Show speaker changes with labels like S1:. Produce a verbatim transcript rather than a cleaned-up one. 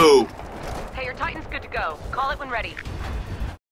S1: go.
S2: Hey, your Titan's good to go. Call it when ready.